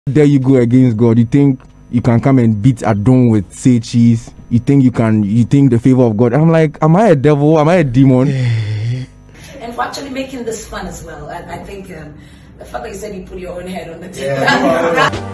There you go against God. You think you can come and beat Adon with say cheese? You think the favor of God? I'm like, am I a devil? Am I a demon? And for actually making this fun as well. I think the fact that you said you put your own head on the table. Yeah.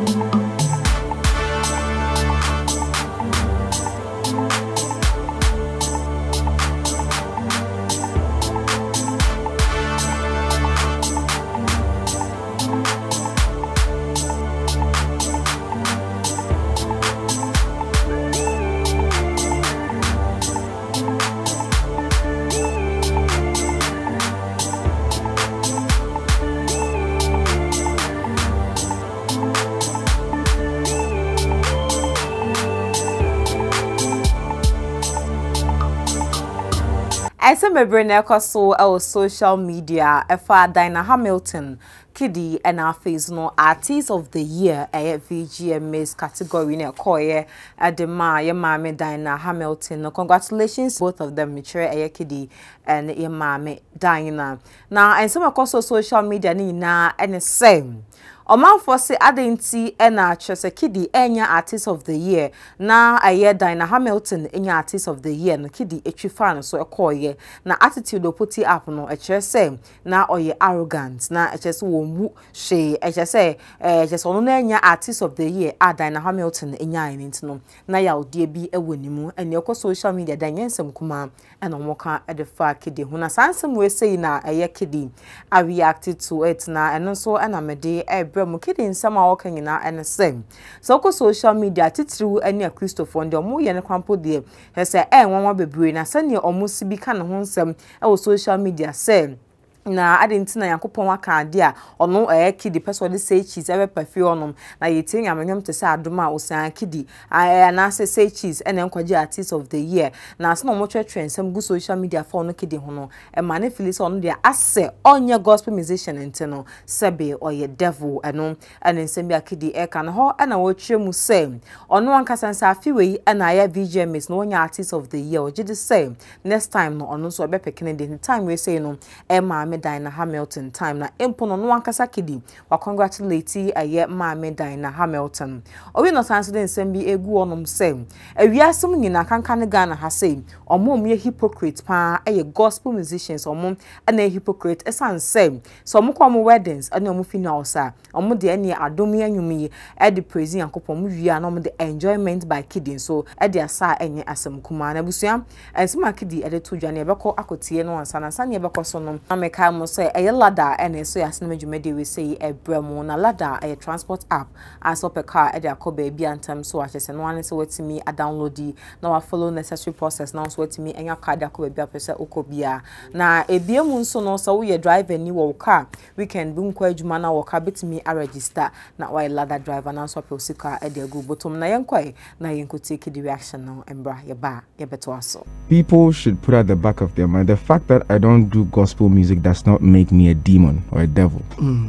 I said my brain so our social media efa Dinah Hamilton Kiddy and our face no artist of the year a VGMS category ne koye adema ye mame Dinah Hamilton. No, congratulations both of them mature a Kiddy and ye mame Dinah. Now and some across social media ni na and the same. Oman for say adenti ena chese Kiddy enya artist of the year na aye Dinah Hamilton enya artist of the year no Kiddy etwifan so ekoye na attitude opoti up no echese na oye arrogant na echese wo mu she echese ono na enya artist of the year a Dinah Hamilton enya enti no na ya odie bi ewonimu ene ekọ social media danyensem kuma ena omoka edefa Kiddy hu na sansem we say na aye Kiddy a reacted to it na eno so ena mede mu Kiddy nsama woka nyina ene same so ko social media titru ene a Christopher ndi omo ye ne kwampo de he say nwanwa bebre na sane omo sibi ka ne ho nsem e social media say na adenti na yakopon aka ade a ono Kiddy person dey say cheese ebe perfume onom na yetin yamenyom te say adoma osan Kiddy na say cheese ene nkwaje artist of the year na so no mo twetwe nsem gu social media for no Kiddy ho no e ma ne feel say ono dey ase onye gospel musician nteno sebe oye devil eno ene nsem bia Kiddy ka no ho na wo twemu say ono ankasa nsa afiwe na ya VGMS no onye artist of the year oje the same next time no ono so ebe pekene the time we say no e ma Dinah Hamilton time na empono no ankasa Kiddy wa congratulate aye maame Dinah Hamilton owi no sanso den sembi egu onom sem awiasem nyina kankan Ghana ha sei omom ye hypocrite pa aye gospel musicians omom na hypocrite esan sem so omko mo weddings na omo funerals a omo de ene adomi anwumi e de praise yankopon mo wi a na omo de enjoyment by Kiddy so e de asa enye asem kuma na busua ensema Kiddy e de to dwane e beko akotie no ansa na sane e beko so no ameka mo say a ladder and so as no medjumede we say a bremo na ladder a transport app as up a car e dey akoba bi antam so ahese no one so wetimi a download na wa follow necessary process now so wetimi enya car dey akoba bi apese okobia na ebiemu nso no so we driver ni wo car weekend bu nkwa adwuma na wo car betimi a register na wa ladder driver na so pe osika e dey go bottom na yenkwa na yenkoti Kiddy reaction now embra ye ba ye beto aso. People should put at the back of their mind the fact that I don't do gospel music does not make me a demon or a devil.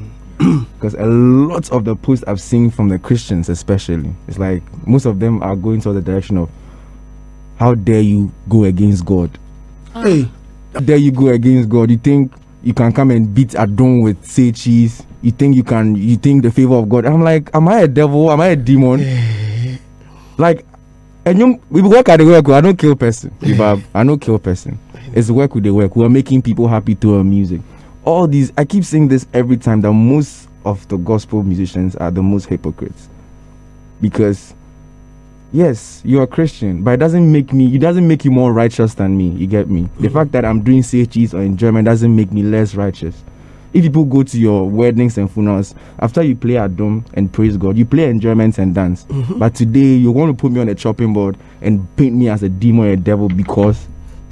Because a lot of the posts I've seen from the Christians especially, it's like most of them are going towards the direction of how dare you go against God. Hey, how dare you go against God? You think you can come and beat Adon with say cheese? You think the favor of God? I'm like, am I a devil? Am I a demon? Like, and we work at the work. I don't kill person. I don't kill person. It's work with the work. We are making people happy through our music. All these, I keep saying this every time, that most of the gospel musicians are the most hypocrites. Because, yes, you're a Christian, but it doesn't make you more righteous than me. You get me? The fact that I'm doing CHEs or enjoyment doesn't make me less righteous. If people go to your weddings and funerals, after you play Adom and praise God, you play enjoyments and dance. But today, you want to put me on a chopping board and paint me as a demon or a devil because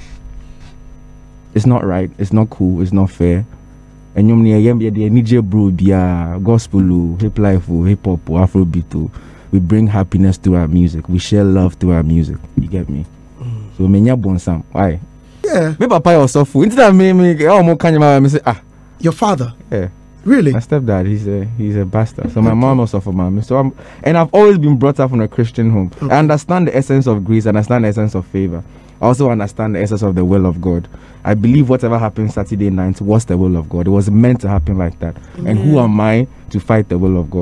it's not right, it's not cool, it's not fair. And you bro bia gospel, hip life, hip hop, Afrobeat. We bring happiness to our music. We share love to our music. You get me? So menya bonsam. Why? Yeah. Me papa also fool. Instead of me say your father? Yeah. Really? My stepdad, he's a bastard. So my mom also for mommy. So and I've always been brought up from a Christian home. Okay. I understand the essence of grace, I understand the essence of favor. I also understand the essence of the will of God. I believe whatever happened Saturday night was the will of God. It was meant to happen like that. And who am I to fight the will of God?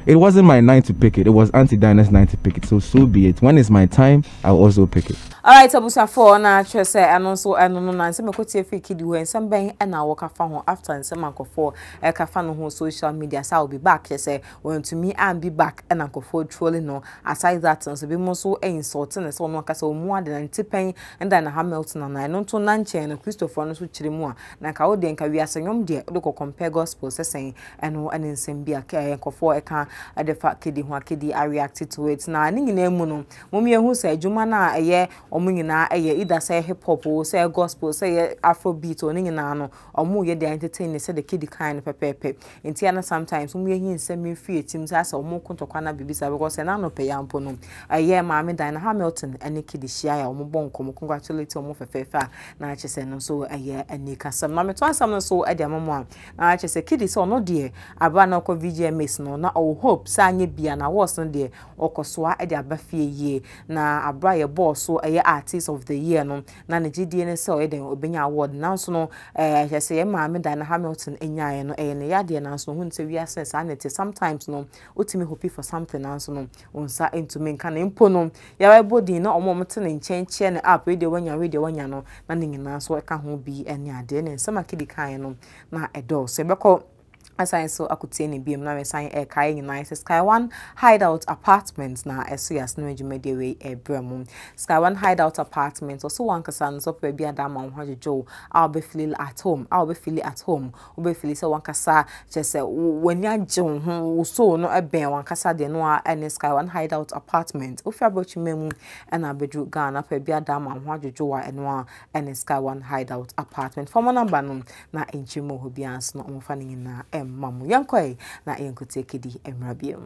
it wasn't my night to pick it. It was Auntie Dinah's night to pick it. So be it. When it's my time, I'll also pick it. All right, Abusa for na say and also no na say me kotie fi kidi we nsem ben e na wo kafa ho after nsem ankofo e kafa no ho social media so I'll be back say when to me and be back and ankofo trolling no aside that so be mo so insulting so no kasa omu ade na ntipen and then Hamilton na no to na nche na Christopher no so chire mu a na ka wo de nka wi asanyom de do ko compare gospel say eno ene nsem bia ka ankofo e ka ade fa kidi ho akidi I reacted to it na ni nyina emu no mo me hu say adwuma na eye omu nyina eye either say hip hop or say gospel say afrobeat or nyina no omu ye dey entertain say the kid kind pepepe enti ana sometimes omu ye hin say me free team say omu kontokwa na bibisa because na no pay ampo no eye Maame Dinah Hamilton ene kid hia ya omu bon komo congratulate omu fefefa na ache say no so eye ani kasam na me to ansam no so e dey amamu na ache say kid so no dey aba na ko VGMS no na o hope say anye bia na was no dey okosoa e dey abafie ye na abra ye boss so eye artist of the year no na ne GDN so e dey obenya award now so no say Maame Dinah Hamilton enyae no ne yade na so hu nte wi assess anete sometimes no otimi hope for something now so no onsa into men kan impo no ya wa body na omomte ne nchen ne app we dey wanya no na ne nyina so e ka ho bi ene ade ne nsema kidi kan no na edo so beko assign so akutie ne biem na me sign e kai nyina Sky One Hideout Apartments na eso yas no edwumade we ebrem Sky One Hideout Apartments also one kasa so pe bia da ma ho jojo I'll be feel at home obe feel say one kasa say when ya jon ho so no eben one kasa de no a Sky One Hideout Apartment ofi abochi memu na bedru Ghana pe bia da ma ho jojo wa eno a Sky One Hideout Apartment for number no na enchimo ho bians no mo fa ni na mamu yankoi na yenkote kidi emrabium.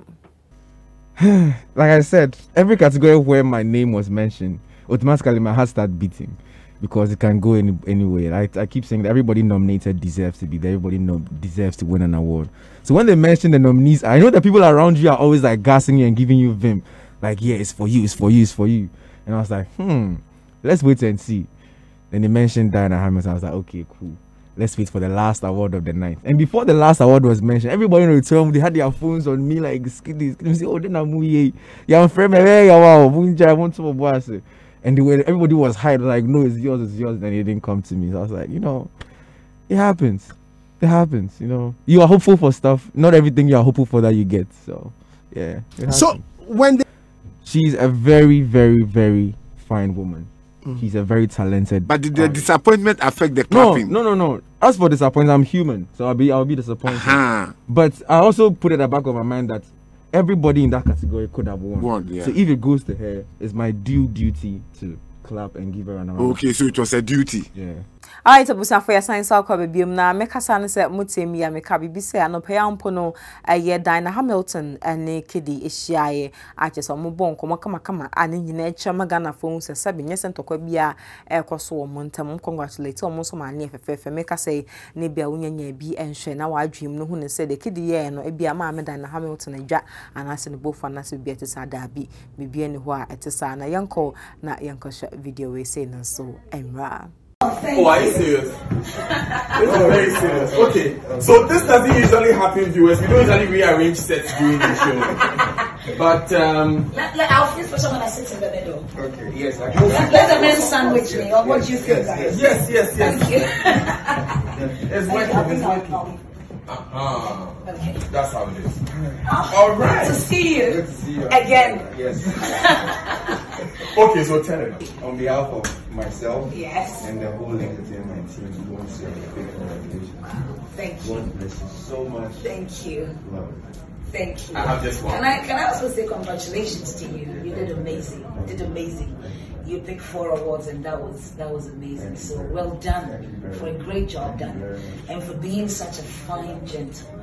Like I said, every category where my name was mentioned, automatically my heart started beating because it can go any way. I keep saying that everybody nominated deserves to be there. Everybody deserves to win an award. So when they mention the nominees, I know that people around you are always like gassing you and giving you vim. Like, yeah, it's for you, it's for you, it's for you. And I was like, let's wait and see. Then they mentioned Dinah Hamilton. I was like, okay, cool. Let's wait for the last award of the night. And before the last award was mentioned, everybody in the return, they had their phones on me like, oh, then I'm yeah, I'm friend, and everybody was hyped, like, no, it's yours, and it didn't come to me. So I was like, it happens. It happens, You are hopeful for stuff. Not everything you are hopeful for that you get. So, yeah. So, she's a very, very, very fine woman. She's a very talented. But did the disappointment affect the clapping? No. As for disappointment, I'm human, so I'll be disappointed. But I also put it at the back of my mind that everybody in that category could have won. Yeah. So if it goes to her, it's my duty to clap and give her an award. Okay, so it was a duty. Yeah. Alright, Abusa for your science alcohol baby na mekasa ne se mutemi ya meka bibi se anope ya mpo no ye Dinah Hamilton ene kidi ehyiaye ache so mo bon komo kama ane nyina echa magana fo se sabe nyese ntokwa bia ekoso wo montam congratulate wo so ma ne fefefe meka se ne bia wunyanya bi enhwe na wadwem no hu ne se de kidi ye no bia Maame Dinah Hamilton adwa anase ne bofa na se bia tesa da bi bibia ne ho a etesa na yanko video we say no so emra. Oh, are you serious? This is very serious. Okay, so this doesn't usually happen, viewers. We don't usually rearrange sets during the show. But I'll feel special when I sit in the middle. Okay, yes. Let the men sandwich me. Or what do you think, guys? Yes. Thank you. It's working. Okay. That's how it is. All right. To see you. Good to see you Again. Yes. Okay, so tell it. On behalf of myself and the whole entertainment team, we want to say a big congratulations. Thank you. God bless you so much. Thank you. Love. Thank you. I have just one. Can I also say congratulations to you? You did amazing. You did amazing. You picked 4 awards and that was amazing. So well done for a great job done and for being such a fine gentleman.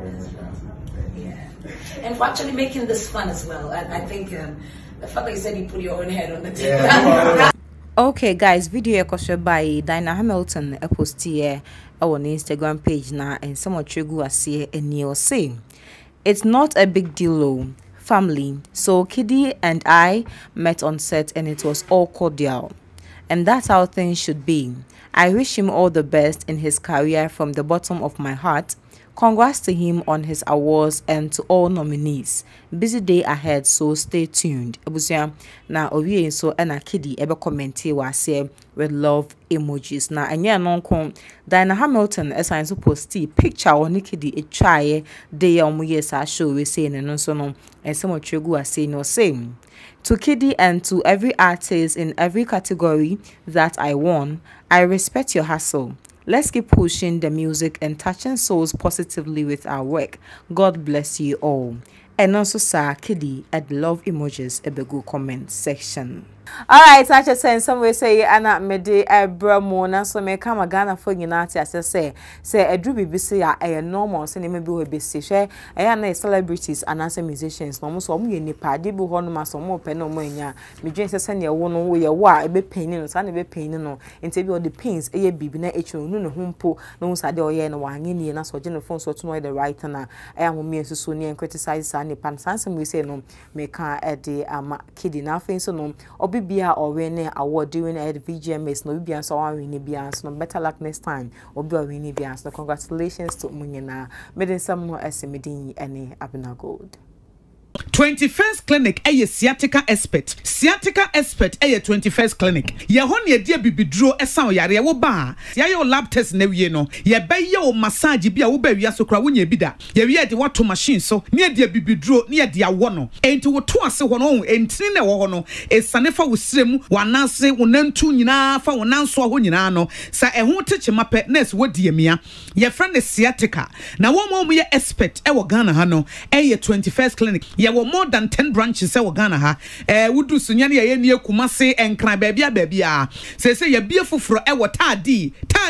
Yeah, and for actually making this fun as well. I think the fact that you said you put your own head on the table. Yeah. Okay, guys, video ekosho by Dinah Hamilton post here on Instagram page na and someone tregu ase eni o say it's not a big deal though. Family. So Kidi and I met on set and it was all cordial. And that's how things should be. I wish him all the best in his career from the bottom of my heart. Congrats to him on his awards and to all nominees. Busy day ahead, so stay tuned. Ebusia na owie so na Kidi ebe commenti wa say with love emojis. Na anya non Diana Hamilton assign to post picture on Kidi e try day omuye sa show we say no so no and some tregu are saying no same. To Kidi and to every artist in every category that I won, I respect your hustle. Let's keep pushing the music and touching souls positively with our work. God bless you all. And also, Sir Kidi at love emojis at the good comment section. Alright, I just say in some way say Anna Mede Ebramona so me come Ghana for United as say a drew BBC a normal so maybe we be share na celebrities and as musicians no so mu nipa de bu ho no ma so mo pe no mo nya me dwen se ne wo no wo ye wo a be pain no sa na be pain no enti bi all the pains e ye bibi na echu no ho mpo no sa de o ye no wa anye ni na so je no phone so to know the right na e amome susu ni criticize sa ni pan sansem we say no me ka e de ama Kidi na fin so no Bia or winning award doing at VGMS no be so one winning bians no better luck next time or be winning bians no congratulations to Munyana made some more estimate any Abena Gold 21st clinic a sciatica expert 21st clinic ye ho ne dia bibidro esa yare wo ba ye your lab test na wie no ye be ye o massage bia wo ba wi asokra wo nya bi da ye wi de wato machine so ne dia bibidro ne dia wo no enti wo to ase ho no entini na wo ho no esane fa wo sirem wanase wo nantu nyina fa wo nanso ho nyina no sa ehun teche mape nurse wo die mia ye friend sciatica na wo mo ye expert e wo Ghana ha no e 21st clinic ye wo more than 10 branches e wo Ghana ha wudu sunya ne ye ne Kumase enkran baabia se ye bie foforo e wo tadi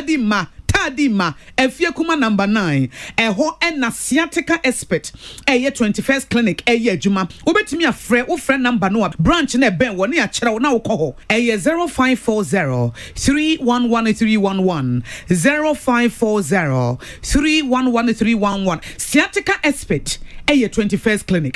ma efie kuma number 9 eho na sciatica expert 21st clinic adwuma obetimi afre wo frɛ number no branch na ben wo ne a kyerɛ wo na wo kɔ hɔ 0540 311311 0540 311311 sciatica expert 21st clinic